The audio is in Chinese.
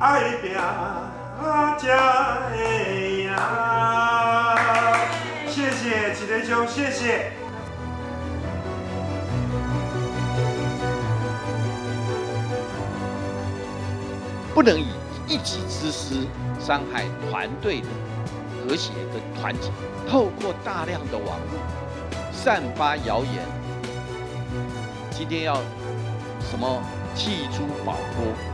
爱拼才会赢。谢谢启德兄，谢谢。 不能以一己之私伤害团队的和谐跟团结。透过大量的网络散发谣言，今天要什么弃诸宝锅？